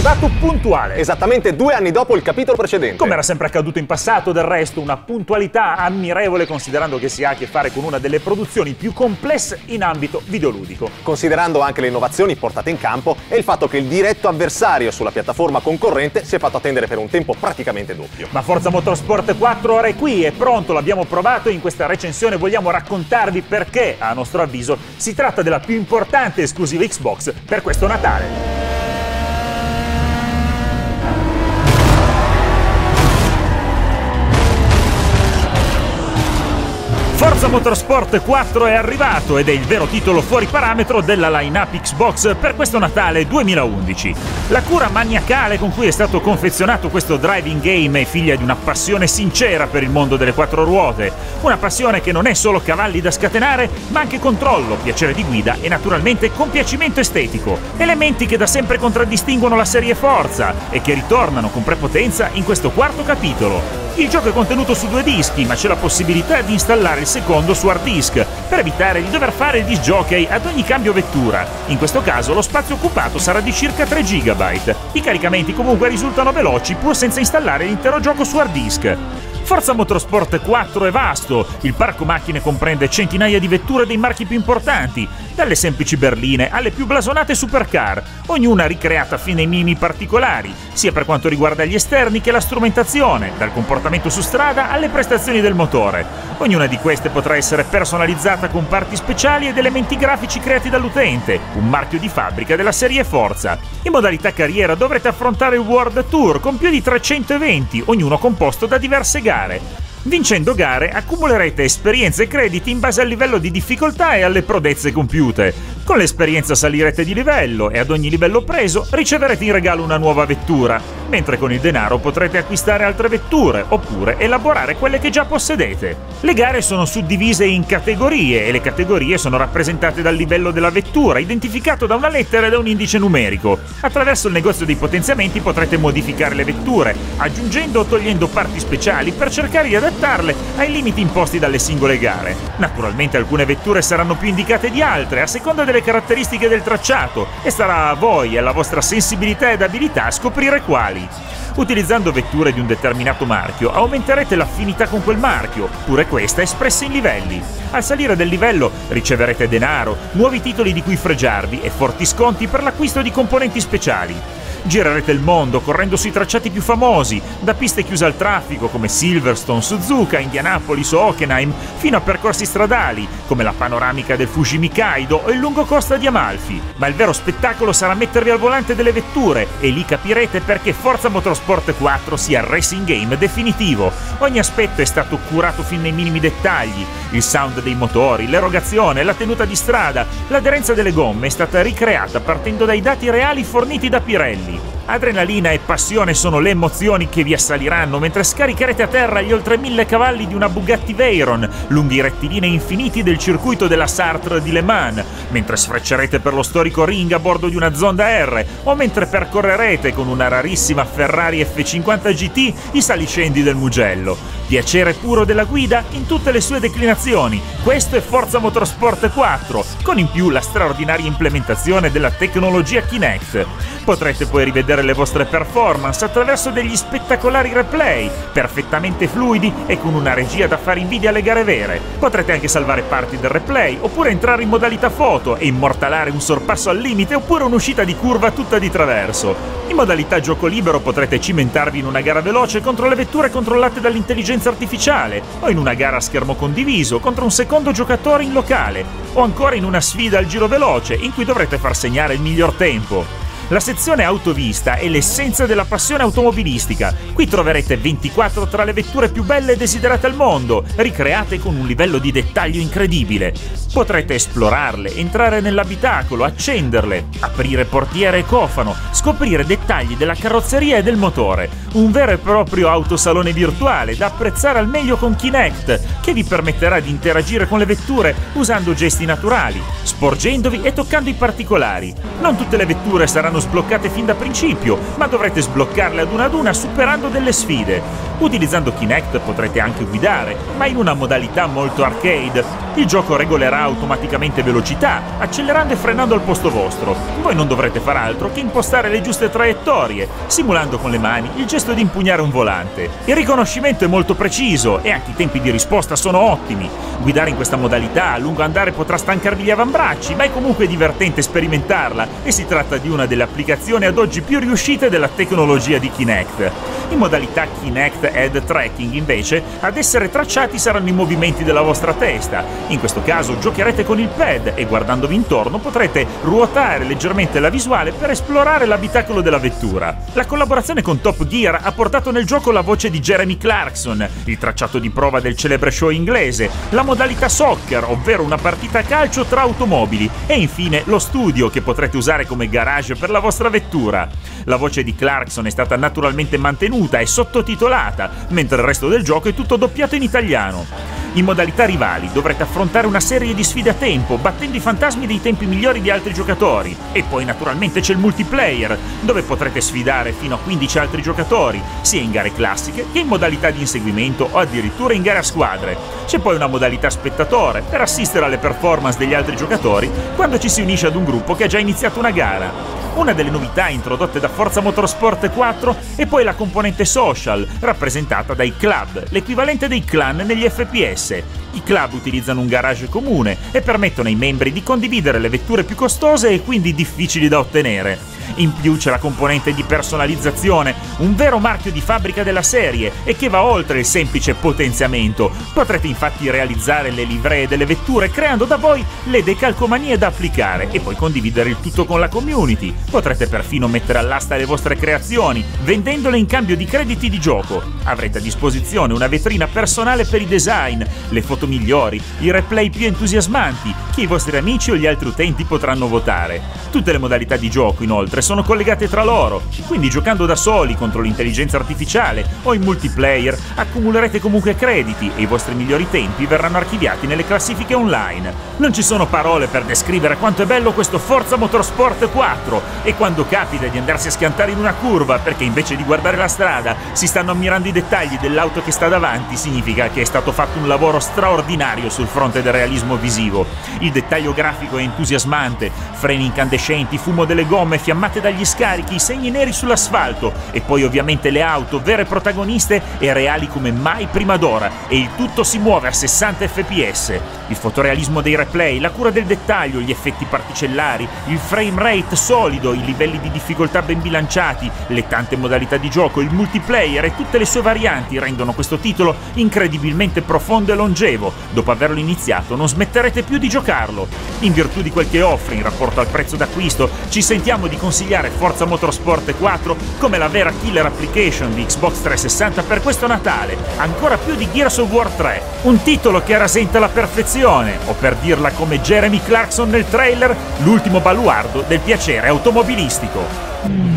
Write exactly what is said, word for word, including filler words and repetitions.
arrivato puntuale. Esattamente due anni dopo il capitolo precedente. Come era sempre accaduto in passato, del resto, una puntualità ammirevole considerando che si ha a che fare con una delle produzioni più complesse in ambito videoludico. Considerando anche le innovazioni portate in campo e il fatto che il diretto avversario sulla piattaforma concorrente si è fatto attendere per un tempo praticamente doppio. Ma Forza Motorsport quattro ora è qui, è pronto, l'abbiamo provato e in questa recensione vogliamo raccontarvi perché, a nostro avviso, si tratta della più importante esclusiva Xbox per questo Natale. Forza Motorsport quattro è arrivato ed è il vero titolo fuori parametro della line-up Xbox per questo Natale duemilaundici. La cura maniacale con cui è stato confezionato questo driving game è figlia di una passione sincera per il mondo delle quattro ruote, una passione che non è solo cavalli da scatenare, ma anche controllo, piacere di guida e naturalmente compiacimento estetico, elementi che da sempre contraddistinguono la serie Forza e che ritornano con prepotenza in questo quarto capitolo. Il gioco è contenuto su due dischi, ma c'è la possibilità di installare il secondo su hard disk, per evitare di dover fare il disc jockey ad ogni cambio vettura. In questo caso lo spazio occupato sarà di circa tre gigabyte. I caricamenti comunque risultano veloci pur senza installare l'intero gioco su hard disk. Forza Motorsport quattro è vasto, il parco macchine comprende centinaia di vetture dei marchi più importanti, dalle semplici berline alle più blasonate supercar, ognuna ricreata fino ai minimi particolari, sia per quanto riguarda gli esterni che la strumentazione, dal comportamento su strada alle prestazioni del motore. Ognuna di queste potrà essere personalizzata con parti speciali ed elementi grafici creati dall'utente, un marchio di fabbrica della serie Forza. In modalità carriera dovrete affrontare il World Tour con più di trecento eventi, ognuno composto da diverse gare. Vincendo gare accumulerete esperienze e crediti in base al livello di difficoltà e alle prodezze compiute. Con l'esperienza salirete di livello e ad ogni livello preso riceverete in regalo una nuova vettura, mentre con il denaro potrete acquistare altre vetture oppure elaborare quelle che già possedete. Le gare sono suddivise in categorie e le categorie sono rappresentate dal livello della vettura, identificato da una lettera e da un indice numerico. Attraverso il negozio dei potenziamenti potrete modificare le vetture, aggiungendo o togliendo parti speciali per cercare di adattarle ai limiti imposti dalle singole gare. Naturalmente alcune vetture saranno più indicate di altre a seconda delle caratteristiche del tracciato e sarà a voi e alla vostra sensibilità ed abilità scoprire quali. Utilizzando vetture di un determinato marchio aumenterete l'affinità con quel marchio, pure questa espressa in livelli. Al salire del livello riceverete denaro, nuovi titoli di cui fregiarvi e forti sconti per l'acquisto di componenti speciali. Girerete il mondo correndo sui tracciati più famosi, da piste chiuse al traffico come Silverstone, Suzuka, Indianapolis o Hockenheim, fino a percorsi stradali come la panoramica del Fuji-Mikaido o il lungocosta di Amalfi. Ma il vero spettacolo sarà mettervi al volante delle vetture e lì capirete perché Forza Motorsport quattro sia il racing game definitivo. Ogni aspetto è stato curato fin nei minimi dettagli. Il sound dei motori, l'erogazione, la tenuta di strada, l'aderenza delle gomme è stata ricreata partendo dai dati reali forniti da Pirelli. Adrenalina e passione sono le emozioni che vi assaliranno mentre scaricherete a terra gli oltre mille cavalli di una Bugatti Veyron, lunghi i rettilinei infiniti del circuito della Sartre di Le Mans, mentre sfreccerete per lo storico ring a bordo di una Zonda R, o mentre percorrerete con una rarissima Ferrari F cinquanta G T i saliscendi del Mugello. Piacere puro della guida in tutte le sue declinazioni. Questo è Forza Motorsport quattro, con in più la straordinaria implementazione della tecnologia Kinect. Potrete poi rivedere le vostre performance attraverso degli spettacolari replay, perfettamente fluidi e con una regia da fare invidia alle gare vere. Potrete anche salvare parti del replay, oppure entrare in modalità foto e immortalare un sorpasso al limite oppure un'uscita di curva tutta di traverso. In modalità gioco libero potrete cimentarvi in una gara veloce contro le vetture controllate dall'intelligenza artificiale, o in una gara a schermo condiviso contro un secondo giocatore in locale, o ancora in una sfida al giro veloce in cui dovrete far segnare il miglior tempo. La sezione autovista è l'essenza della passione automobilistica. Qui troverete ventiquattro tra le vetture più belle e desiderate al mondo, ricreate con un livello di dettaglio incredibile. Potrete esplorarle, entrare nell'abitacolo, accenderle, aprire portiere e cofano, scoprire dettagli della carrozzeria e del motore. Un vero e proprio autosalone virtuale da apprezzare al meglio con Kinect, che vi permetterà di interagire con le vetture usando gesti naturali, sporgendovi e toccando i particolari. Non tutte le vetture saranno saranno sbloccate fin da principio, ma dovrete sbloccarle ad una ad una superando delle sfide. Utilizzando Kinect potrete anche guidare, ma in una modalità molto arcade. Il gioco regolerà automaticamente velocità, accelerando e frenando al posto vostro. Voi non dovrete far altro che impostare le giuste traiettorie, simulando con le mani il gesto di impugnare un volante. Il riconoscimento è molto preciso e anche i tempi di risposta sono ottimi. Guidare in questa modalità a lungo andare potrà stancarvi gli avambracci, ma è comunque divertente sperimentarla e si tratta di una delle applicazioni ad oggi più riuscite della tecnologia di Kinect. In modalità Kinect Head Tracking, invece, ad essere tracciati saranno i movimenti della vostra testa. In questo caso giocherete con il pad e guardandovi intorno potrete ruotare leggermente la visuale per esplorare l'abitacolo della vettura. La collaborazione con Top Gear ha portato nel gioco la voce di Jeremy Clarkson, il tracciato di prova del celebre show inglese, la modalità soccer, ovvero una partita a calcio tra automobili, e infine lo studio che potrete usare come garage per la vostra vettura. La voce di Clarkson è stata naturalmente mantenuta e sottotitolata, mentre il resto del gioco è tutto doppiato in italiano. In modalità rivali dovrete affrontare una serie di sfide a tempo, battendo i fantasmi dei tempi migliori di altri giocatori. E poi naturalmente c'è il multiplayer, dove potrete sfidare fino a quindici altri giocatori, sia in gare classiche che in modalità di inseguimento o addirittura in gare a squadre. C'è poi una modalità spettatore, per assistere alle performance degli altri giocatori quando ci si unisce ad un gruppo che ha già iniziato una gara. Una delle novità introdotte da Forza Motorsport quattro è poi la componente social, rappresentata dai club, l'equivalente dei clan negli F P S. I club utilizzano un garage comune e permettono ai membri di condividere le vetture più costose e quindi difficili da ottenere. In più c'è la componente di personalizzazione, un vero marchio di fabbrica della serie e che va oltre il semplice potenziamento. Potrete infatti realizzare le livree delle vetture creando da voi le decalcomanie da applicare e poi condividere il tutto con la community. Potrete perfino mettere all'asta le vostre creazioni, vendendole in cambio di crediti di gioco. Avrete a disposizione una vetrina personale per i design, le foto migliori, i replay più entusiasmanti, che i vostri amici o gli altri utenti potranno votare. Tutte le modalità di gioco, inoltre, sono collegate tra loro, quindi giocando da soli contro l'intelligenza artificiale o in multiplayer accumulerete comunque crediti e i vostri migliori tempi verranno archiviati nelle classifiche online. Non ci sono parole per descrivere quanto è bello questo Forza Motorsport quattro e quando capita di andarsi a schiantare in una curva perché invece di guardare la strada si stanno ammirando i dettagli dell'auto che sta davanti, significa che è stato fatto un lavoro straordinario sul fronte del realismo visivo. Il dettaglio grafico è entusiasmante, freni incandescenti, fumo delle gomme fiammate dagli scarichi, segni neri sull'asfalto e poi ovviamente le auto vere protagoniste e reali come mai prima d'ora, e il tutto si muove a sessanta F P S. Il fotorealismo dei replay, la cura del dettaglio, gli effetti particellari, il frame rate solido, i livelli di difficoltà ben bilanciati, le tante modalità di gioco, il multiplayer e tutte le sue varianti rendono questo titolo incredibilmente profondo e longevo. Dopo averlo iniziato non smetterete più di giocarlo. In virtù di quel che offre in rapporto al prezzo d'acquisto, ci sentiamo di consigliare Forza Motorsport quattro come la vera killer application di Xbox trecentosessanta per questo Natale, ancora più di Gears of War tre, un titolo che rasenta la perfezione, o per dirla come Jeremy Clarkson nel trailer, l'ultimo baluardo del piacere automobilistico.